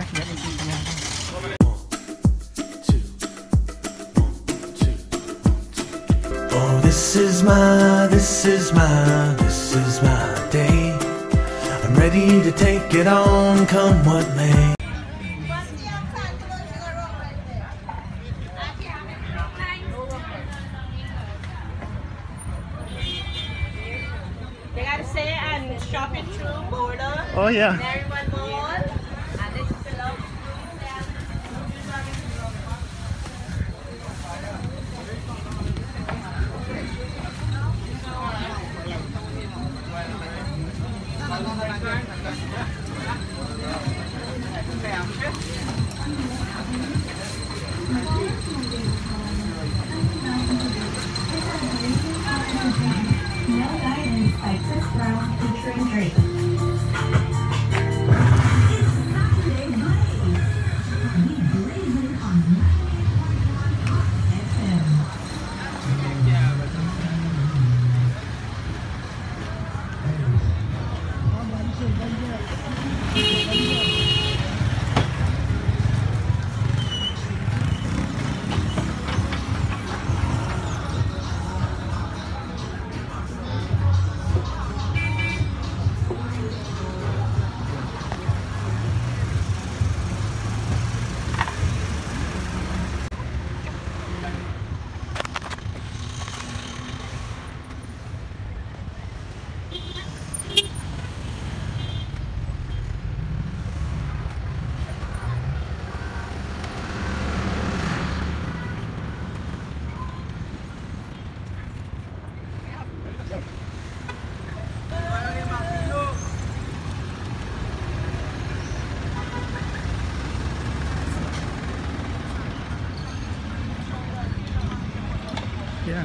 Oh, this is my day. I'm ready to take it on, come what may. They gotta say and shopping through Bourda. Oh yeah. Everyone Mall. And this is the love. Featuring Drake. Yeah.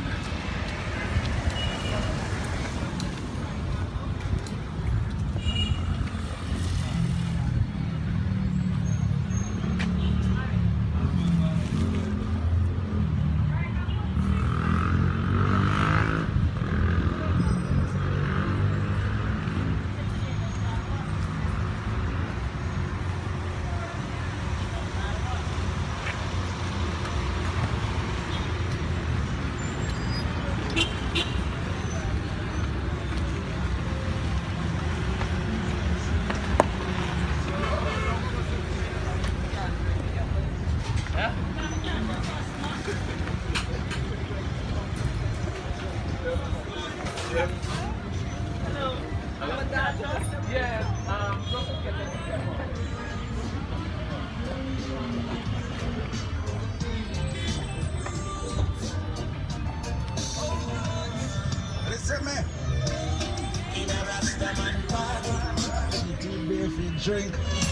Drink.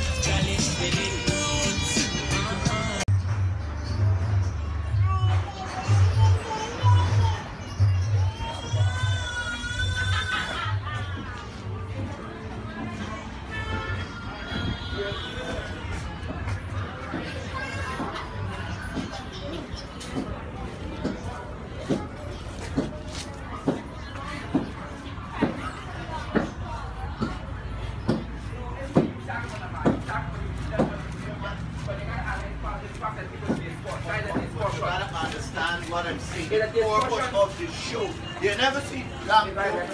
What I'm saying, the purpose of the show. You never see that.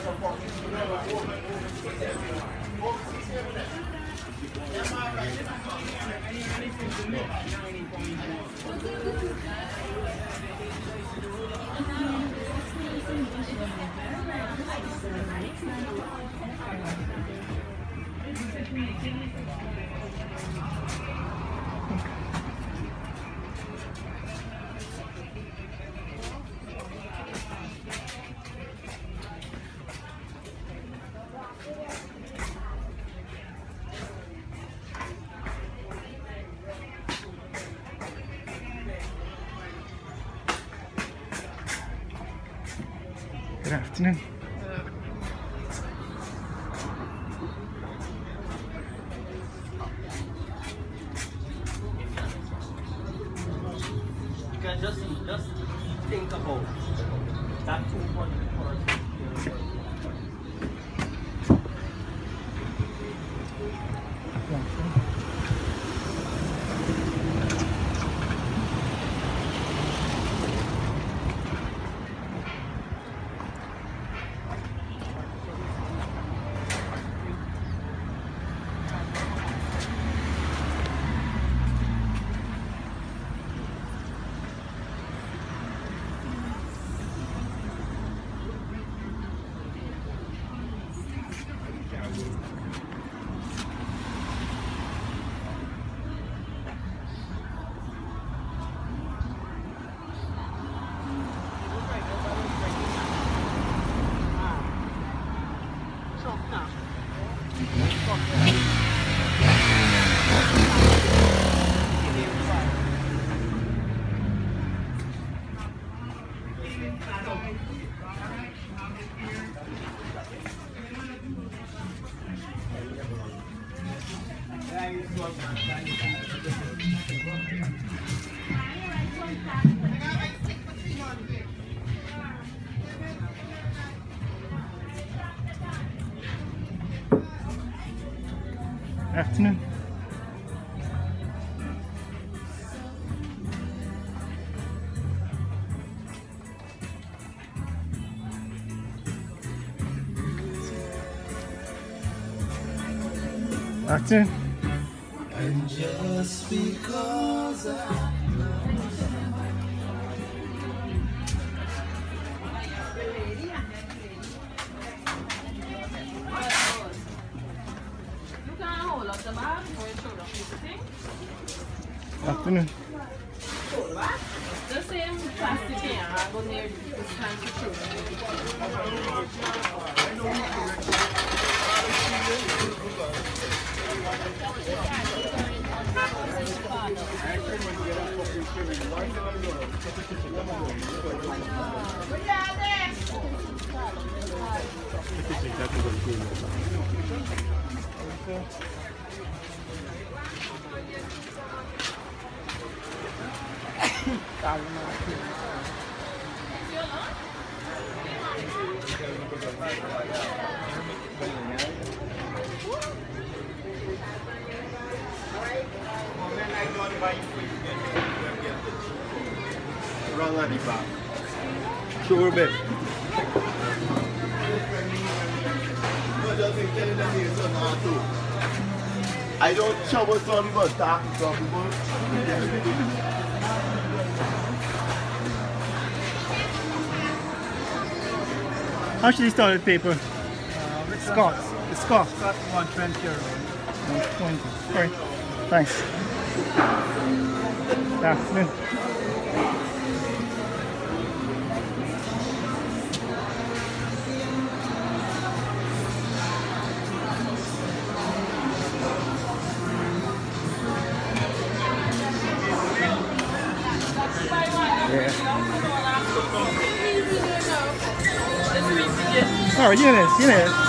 Good afternoon. You can just think about that 2.4. Afternoon. Afternoon. And just because I Afternoon. The same plastic here, I go near this time to Wrong at the back. Sure, babe. No, just in telling them here, son, too. I don't shower son, but talk to some people. How much is this toilet paper? Scott. It's Scott. Scott 120 euro. 120. Sorry. Thanks. Afternoon. Oh, Eunice.